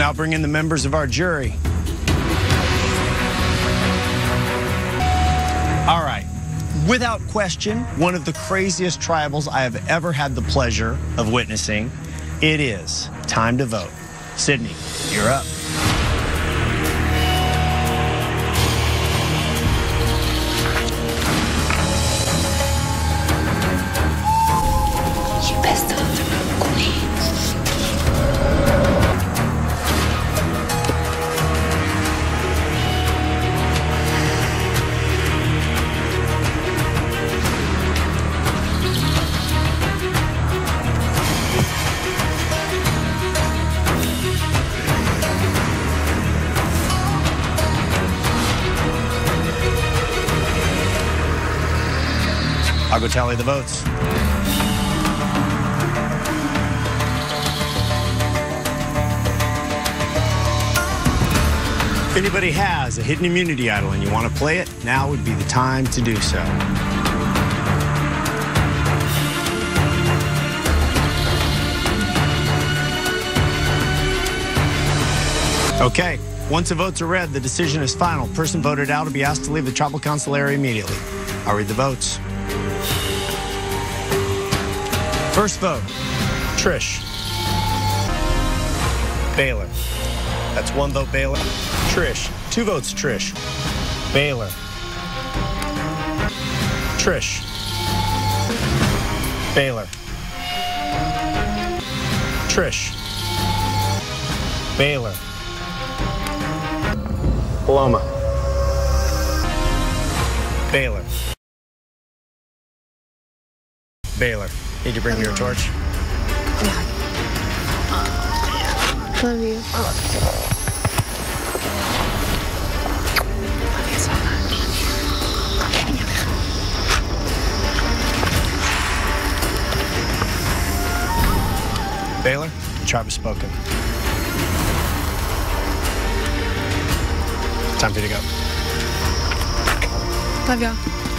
now bring in the members of our jury. All right. Without question, one of the craziest tribals I have ever had the pleasure of witnessing. It is time to vote. Sydney, you're up. You best of the room, queen. I'll go tally the votes. If anybody has a hidden immunity idol and you want to play it, now would be the time to do so. Okay, once the votes are read, the decision is final. Person voted out will be asked to leave the tribal council area immediately. I'll read the votes. First vote, Trish. Baylor. That's one vote, Baylor. Trish. Two votes, Trish. Baylor. Trish. Baylor. Trish. Baylor. Paloma. Baylor. Baylor. Need to bring me your torch? Love you. Love you so much. Baylor, the tribe has spoken. Time for you to go. Love y'all.